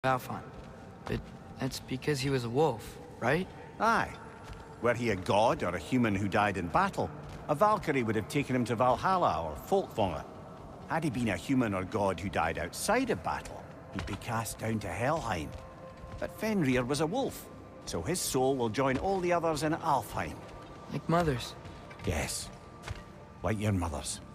Alphon. But that's because he was a wolf, right? Aye. Were he a god or a human who died in battle, a Valkyrie would have taken him to Valhalla or Folkvangr. Had he been a human or god who died outside of battle, he'd be cast down to Helheim. But Fenrir was a wolf, so his soul will join all the others in Alfheim. Like mothers. Yes. Like your mother's.